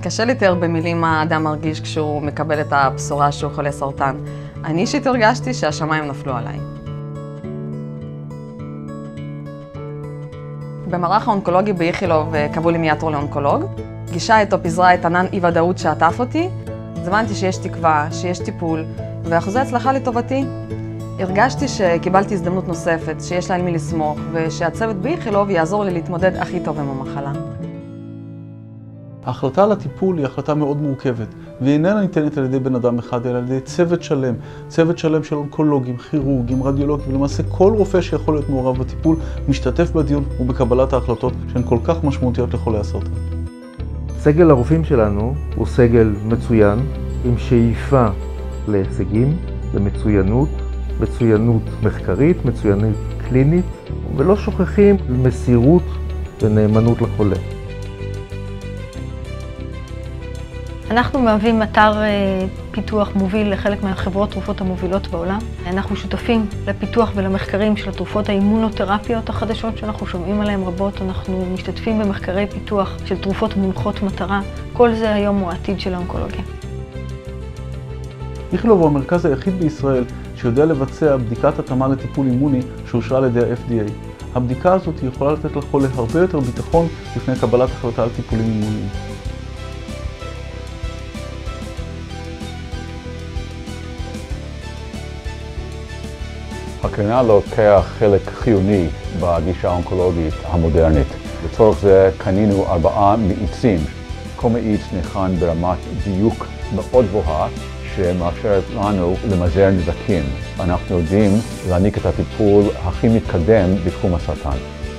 קשה לתאר במילים מה האדם מרגיש כשהוא מקבל את הבשורה שהוא חולה סרטן. אני אישית הרגשתי שהשמיים נפלו עליי. במערך האונקולוגי באיכילוב קבעו לי מיד תור לאונקולוג. פגישה איתו פיזרה את ענן אי-ודאות שעטף אותי. אז הבנתי שיש תקווה, שיש טיפול, ואחוזי הצלחה לטובתי. הרגשתי שקיבלתי הזדמנות נוספת, שיש לה על מי לסמוך, ושהצוות באיכילוב יעזור לי להתמודד הכי טוב עם המחלה. ההחלטה על הטיפול היא החלטה מאוד מורכבת, והיא איננה ניתנת על ידי בן אדם אחד, אלא על ידי צוות שלם של אונקולוגים, כירורגים, רדיולוגים, ולמעשה כל רופא שיכול להיות מעורב בטיפול, משתתף בדיון ובקבלת ההחלטות שהן כל כך משמעותיות לחולי הסרטן. סגל הרופאים שלנו הוא סגל מצוין, עם שאיפה להישגים, למצוינות, מצוינות מחקרית, מצוינות קלינית, ולא שוכחים מסירות ונאמנות לחולה. אנחנו מהווים אתר פיתוח מוביל לחלק מהחברות תרופות המובילות בעולם. אנחנו שותפים לפיתוח ולמחקרים של התרופות האימונותרפיות החדשות שאנחנו שומעים עליהן רבות. אנחנו משתתפים במחקרי פיתוח של תרופות מונחות מטרה. כל זה היום הוא העתיד של האונקולוגיה. איכילוב הוא המרכז היחיד בישראל שיודע לבצע בדיקת התאמה לטיפול אימוני שאושרה על ידי ה-FDA. הבדיקה הזאת יכולה לתת לחולה הרבה יותר ביטחון לפני קבלת החלטה על טיפולים אימוניים. הקרינה לוקח חלק חיוני בגישה האונקולוגית המודרנית. לצורך זה קנינו 4 מאיצים. כל מאיץ ניחן ברמת דיוק מאוד גבוהה שמאפשרת לנו למזער נזקים. אנחנו יודעים להעניק את הטיפול הכי מתקדם בתחום הסרטן.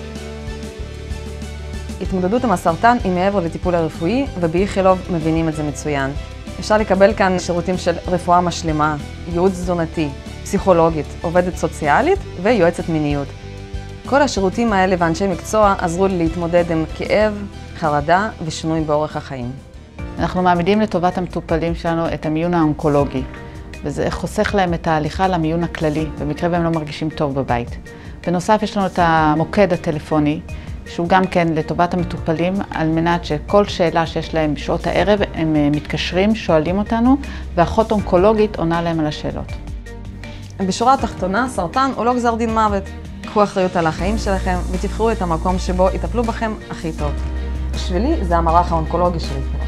התמודדות עם הסרטן היא מעבר לטיפול הרפואי, ובאיכילוב מבינים את זה מצוין. אפשר לקבל כאן שירותים של רפואה משלימה, ייעוץ תזונתי, פסיכולוגית, עובדת סוציאלית ויועצת מיניות. כל השירותים האלה ואנשי מקצוע עזרו לי להתמודד עם כאב, חרדה ושינוי באורח החיים. אנחנו מעמידים לטובת המטופלים שלנו את המיון האונקולוגי, וזה חוסך להם את ההליכה למיון הכללי, במקרה והם לא מרגישים טוב בבית. בנוסף יש לנו את המוקד הטלפוני, שהוא גם כן לטובת המטופלים, על מנת שכל שאלה שיש להם בשעות הערב, הם מתקשרים, שואלים אותנו, ואחות אונקולוגית עונה להם על השאלות. בשורה התחתונה, סרטן הוא לא גזר דין מוות. קחו אחריות על החיים שלכם ותבחרו את המקום שבו יטפלו בכם הכי טוב. בשבילי זה המערך האונקולוגי שלי.